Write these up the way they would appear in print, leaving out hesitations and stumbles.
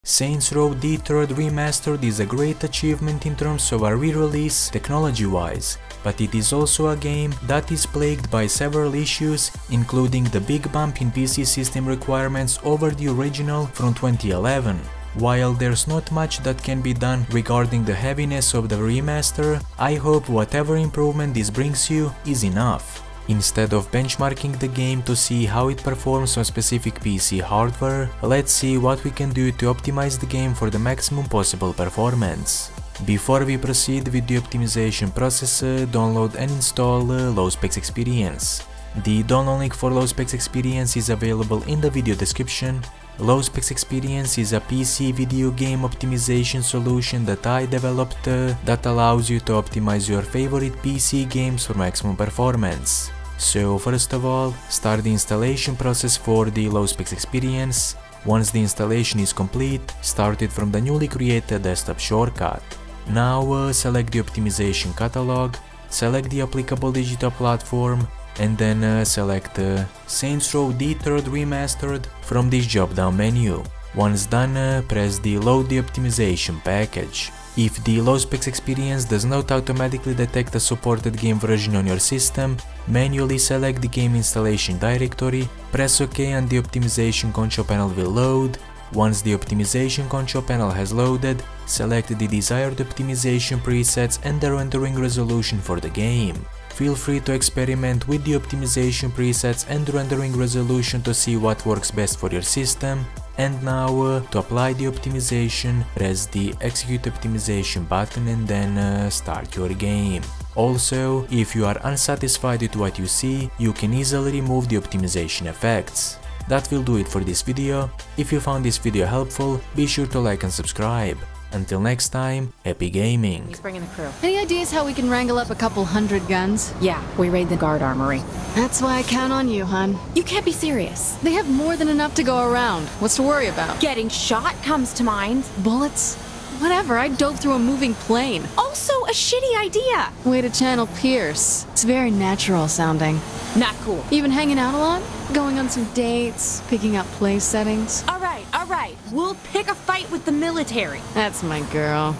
Saints Row the Third Remastered is a great achievement in terms of a re-release technology-wise, but it is also a game that is plagued by several issues, including the big bump in PC system requirements over the original from 2011. While there's not much that can be done regarding the heaviness of the remaster, I hope whatever improvement this brings you is enough. Instead of benchmarking the game to see how it performs on specific PC hardware, let's see what we can do to optimize the game for the maximum possible performance. Before we proceed with the optimization process, download and install Low Specs Experience. The download link for Low Specs Experience is available in the video description. Low Specs Experience is a PC video game optimization solution that I developed that allows you to optimize your favorite PC games for maximum performance. So first of all, start the installation process for the Low Specs Experience. Once the installation is complete, start it from the newly created desktop shortcut. Now select the optimization catalog, select the applicable digital platform, and then select Saints Row the Third Remastered from this drop-down menu. Once done, press the Load the Optimization package. If the Low Specs Experience does not automatically detect a supported game version on your system, manually select the game installation directory, press OK and the optimization control panel will load. Once the optimization control panel has loaded, select the desired optimization presets and the rendering resolution for the game. Feel free to experiment with the optimization presets and rendering resolution to see what works best for your system. And now, to apply the optimization, press the Execute Optimization button and then start your game. Also, if you are unsatisfied with what you see, you can easily remove the optimization effects. That will do it for this video. If you found this video helpful, be sure to like and subscribe. Until next time, happy gaming. He's bringing the crew. Any ideas how we can wrangle up a couple hundred guns? Yeah, we raid the guard armory. That's why I count on you, hun. You can't be serious. They have more than enough to go around. What's to worry about? Getting shot comes to mind. Bullets? Whatever, I dove through a moving plane. Also a shitty idea. Way to channel Pierce. It's very natural sounding. Not cool. You been hanging out a lot? Going on some dates? Picking up place settings? All right. We'll pick a fight with the military. That's my girl.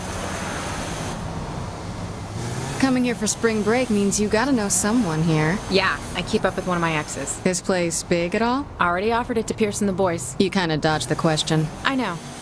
Coming here for spring break means you gotta know someone here. Yeah, I keep up with one of my exes. This place big at all? Already offered it to Pierce and the boys. You kinda dodged the question. I know.